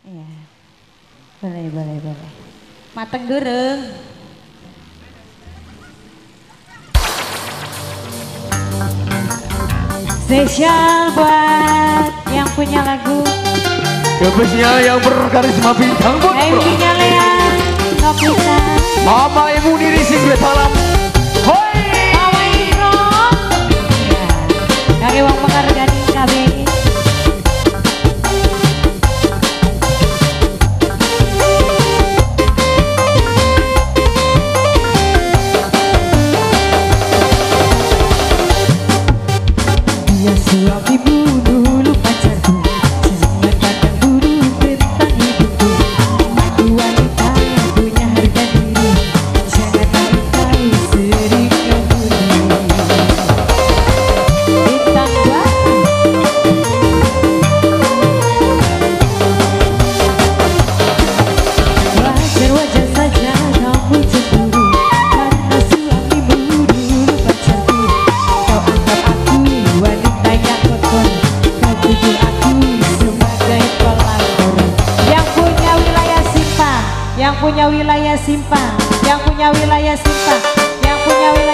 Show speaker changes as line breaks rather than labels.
Iya. Boleh, boleh, boleh. Mateng durung. Spesial buat yang punya lagu.
Khususnya yang berkarisma bintang pun.
MC-nya Lea, Nopita.
Mama Ibu Diri Singlet Salam. Hoi.
Mama Iro. Ya. Kaki wong menghargai KBI. Dia suamimu dulu pacarku, jangan pandang buruk tentang hidupku. Aku wanita punya harga diri, jangan tahu sering kemudi. Bintang batu. Wajar-wajar saja kamu cemburu, karena suamimu dulu pacarku. Kau anggap aku wanita yang kotor, kau tuduh aku sebagai pelakor. Yang punya wilayah Simpang, yang punya wilayah Simpang, yang punya wilayah Simpang, yang punya wilayah